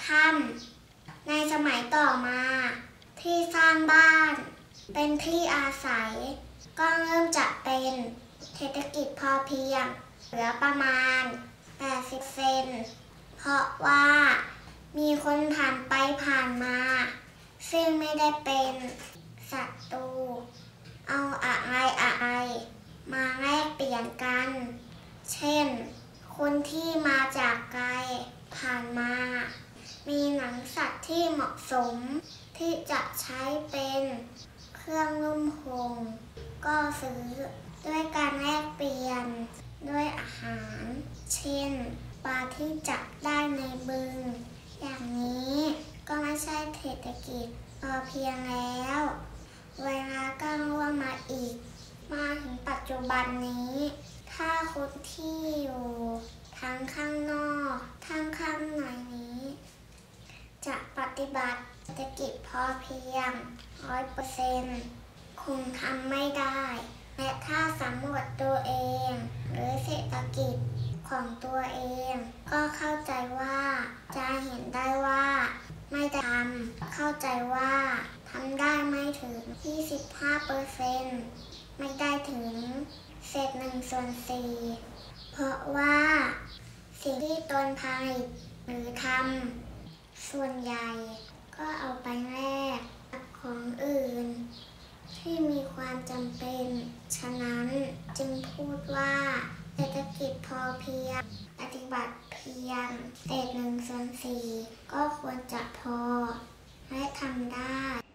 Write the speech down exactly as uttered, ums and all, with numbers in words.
ถ้ำในสมัยต่อมาที่สร้างบ้านเป็นที่อาศัยก็เริ่มจะเป็นเศรษฐกิจพอเพียงเหลือประมาณแปดสิบเซนเพราะว่ามีคนผ่านไปผ่านมาซึ่งไม่ได้เป็นศัตรูเอาอะไรอะไรมาแลกเปลี่ยนกันเช่นคนที่มาจากไกลผ่านมามีหนังสัตว์ที่เหมาะสมที่จะใช้เป็นเครื่องนุ่มห่มก็ซื้อด้วยการแลกเปลี่ยนด้วยอาหารเช่นปลาที่จับได้ในบึงอย่างนี้ก็ไม่ใช่เศรษฐกิจพอเพียงแล้วเวลาก็ล่วงมาอีกมาถึงปัจจุบันนี้ถ้าคนที่อยู่ทั้งข้างนอกทั้งข้างในนี้จะปฏิบัติเศรษฐกิจพอเพียง ร้อยเปอร์เซ็นต์ คงทำไม่ได้และถ้าสำรวจตัวเองหรือเศรษฐกิจของตัวเองก็เข้าใจว่าจะเห็นได้ว่าไม่ได้ทำเข้าใจว่าทำได้ไม่ถึง ยี่สิบห้าเปอร์เซ็นต์ ไม่ได้ถึงเศษหนึ่งส่วนสี่เพราะว่าสิ่งที่ตนผลิตหรือทำส่วนใหญ่ก็เอาไปแลกกับของอื่นที่มีความจำเป็นฉะนั้นจึงพูดว่าเศรษฐกิจพอเพียงปฏิบัติเพียงเศษหนึ่งส่วนสี่ก็ควรจะพอและทำได้